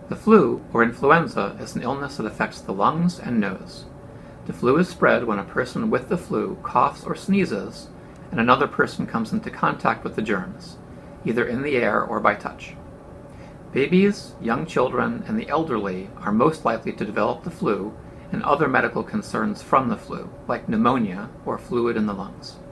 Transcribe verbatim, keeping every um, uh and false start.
The flu, or influenza, is an illness that affects the lungs and nose. The flu is spread when a person with the flu coughs or sneezes, and another person comes into contact with the germs, either in the air or by touch. Babies, young children, and the elderly are most likely to develop the flu and other medical concerns from the flu, like pneumonia or fluid in the lungs.